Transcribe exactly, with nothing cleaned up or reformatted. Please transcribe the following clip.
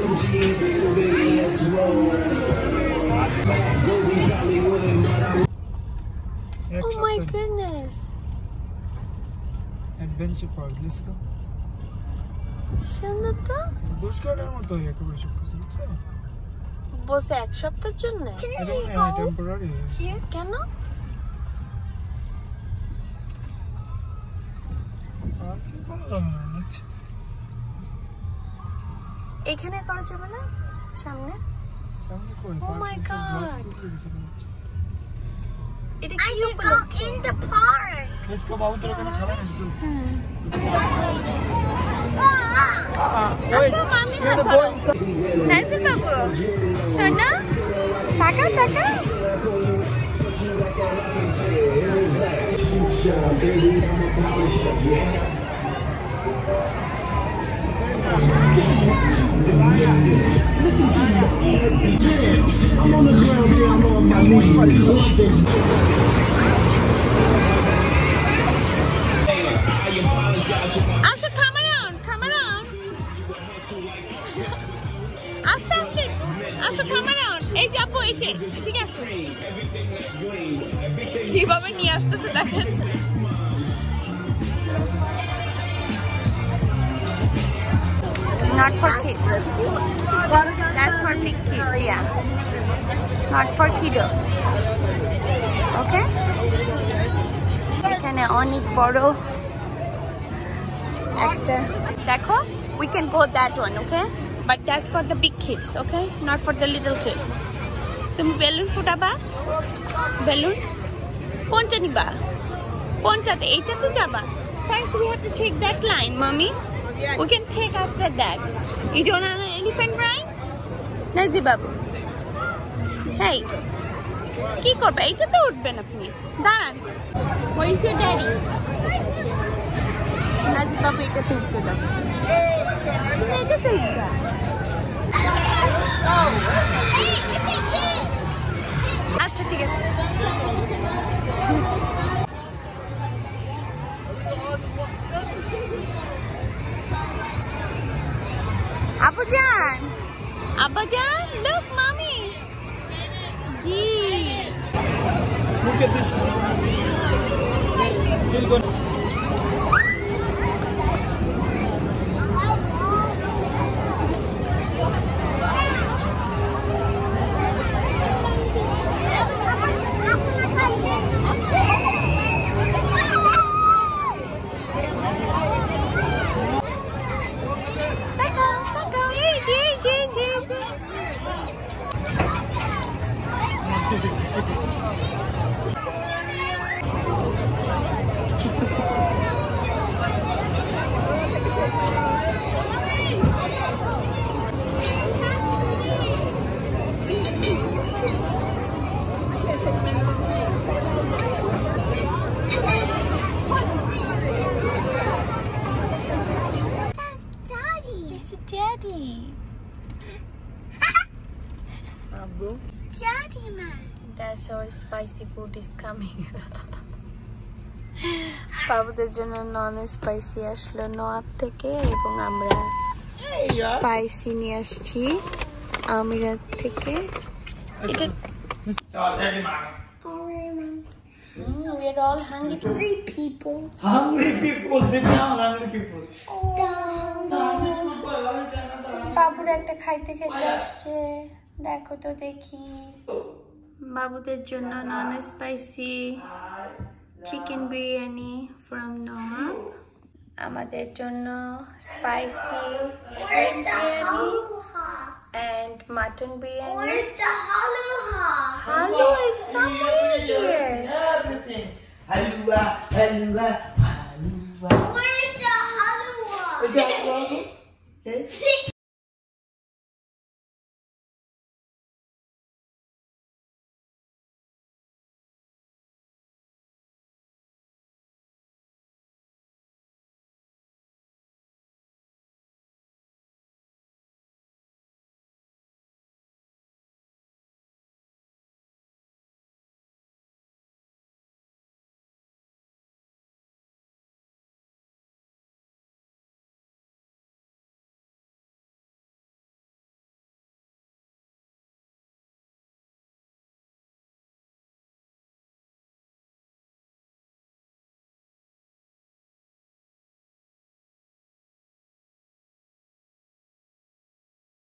Oh my goodness. Adventure park, let's go. সুন্দর তো বুশকারের মতো একেবারে সব কিছু বুঝছো বসে এক সপ্তাহের জন্য টেম্পোরারি কেন এখানে করা যাবে না সামনে সামনে কই ও মাই গড এটা কি I should go in the park. Let's go out there and খাবার নিছো আসো মামি হাত ধরো নাইসে বাবু সোনা টাকা টাকা I'm on the ground, yeah, I'm on my knees. আসো come around come around আস্তে আস্তে আসো come around এই যে আপু এই যে ঠিক আছে কিভাবে নিয়ে আসতেছে দেখেন not for kids that's for big kids yeah not for kiddos okay এখানে অনেক বড় একটা দেখো we can go that one okay but that's for the big kids okay not for the little kids তুমি বেলুন ফুটাবা balloon কোনটা নিবা কোনটাতে এইটাতে যাবা thanks we have to take that line mommy we can take after that you don't want an elephant ride নাজি Babu hey কি করবে এইটাতে উঠবেন আপনি দাঁড়ান where is your daddy নাজি বাবু এটাতে উঠতে যাচ্ছে তুমি এটাতে উঠবা আচ্ছা ঠিক আছে আব্বাজান আব্বাজান look mommy G Look at this. We'll go. Daddy. Abu. Daddy man. That's our spicy food is coming. বাবুদের জন্য নন স্পাইসি আসলো নোয়াব থেকে এবং আমরা স্পাইসি নিয়ে আসছি আমিরাত থেকে এটা we're all hungry people. Hungry people, sit down, hungry people. বাবুর একটা খাইতে খাইতে আসছে দেখো তো দেখি বাবুদের জন্য non spicy chicken biryani from Nawab আমাদের জন্য spicy biryani and mutton biryani. Where's the halua? Halua is somewhere here. Everything. Halua, halua,